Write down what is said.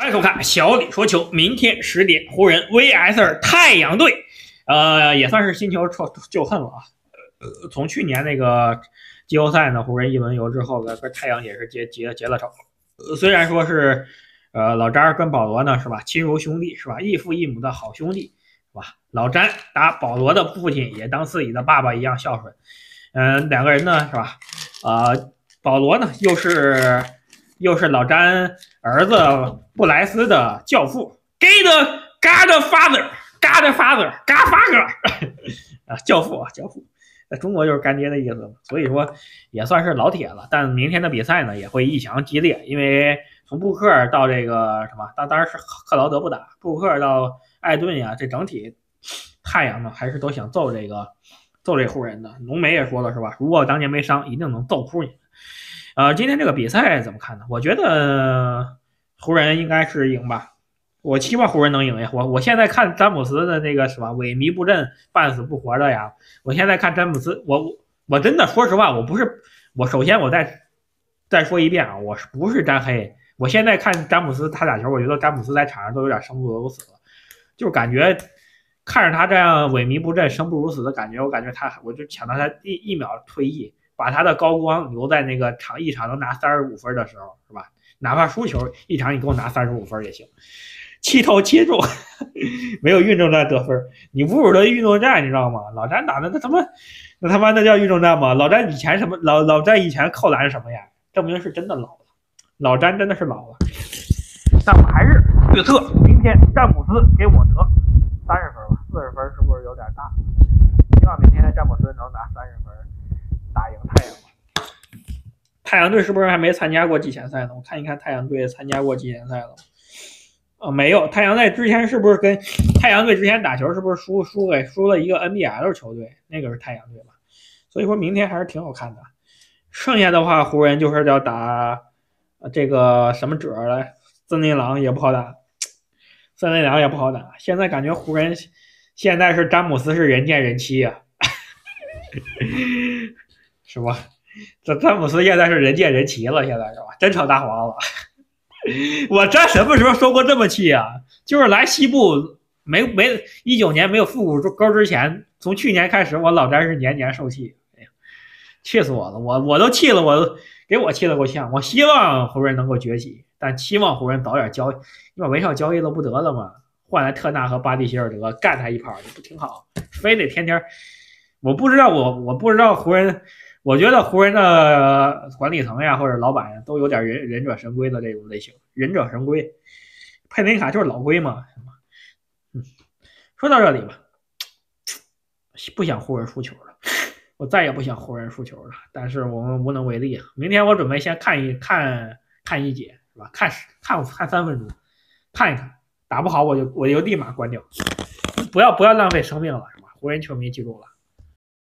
欢迎收看小李说球。明天10点，湖人 vs 太阳队，也算是新球旧恨了啊。从去年那个季后赛呢，湖人一轮游之后，跟太阳也是结了仇。虽然说是老詹跟保罗呢是吧，亲如兄弟是吧，异父异母的好兄弟是吧？老詹打保罗的父亲也当自己的爸爸一样孝顺。两个人呢是吧？保罗呢又是老詹儿子布莱斯的教父 ，Godfather 啊，教父，在中国就是干爹的意思，所以说也算是老铁了。但明天的比赛呢也会异常激烈，因为从布克到这个什么，当然是克劳德不打，布克到艾顿呀，这整体太阳呢还是都想揍这湖人的。浓眉也说了是吧？如果当年没伤，一定能揍哭你。今天这个比赛怎么看呢？我觉得湖人应该是赢吧，我期望湖人能赢呀。我现在看詹姆斯的那个什么萎靡不振、半死不活的呀。我现在看詹姆斯，我真的说实话，首先我再说一遍啊，我不是詹黑。我现在看詹姆斯他打球，我觉得詹姆斯在场上都有点生不如死了，就是感觉看着他这样萎靡不振、生不如死的感觉，我就抢到他一秒退役。把他的高光留在那个一场能拿35分的时候，是吧？哪怕输球，一场你给我拿35分也行。7投7中，没有运动战得分，你侮辱了运动战，你知道吗？老詹打的那他妈那叫运动战吗？老詹以前什么老詹以前扣篮是什么呀？证明是真的老了，老詹真的是老了。但我还是预测明天詹姆斯给我得30分吧，40分是不是有点大？希望明天的詹姆斯能拿30分。打赢太阳吧。太阳队是不是还没参加过季前赛呢？我看一看太阳队参加过季前赛了。没有。太阳队之前是不是跟太阳队之前打球是不是输了一个 NBL 球队？那个是太阳队吧？所以说明天还是挺好看的。剩下的话，湖人就是要打这个什么者来，森林狼也不好打。现在感觉湖人现在是詹姆斯是人见人欺啊。是吧？这詹姆斯现在是人见人欺了，现在是吧？真成大皇了。我这什么时候说过这么气啊？就是来西部19年没有复古沟之前，从去年开始，我老詹是年年受气。哎呀，气死我了！我都气了，给我气得够呛。我希望湖人能够崛起，但期望湖人早点交易，因为文少交易了不得了嘛，换来特纳和巴蒂希尔德干他一炮，不挺好？非得天天，我不知道湖人。我觉得湖人的管理层呀，或者老板呀，都有点忍者神龟的这种类型。忍者神龟，佩内卡就是老龟嘛。说到这里吧，不想湖人输球了，我再也不想湖人输球了。但是我们无能为力。明天我准备先看一节，是吧？看3分钟，看一看，打不好我就立马关掉，不要浪费生命了，是吧？湖人球迷记住了。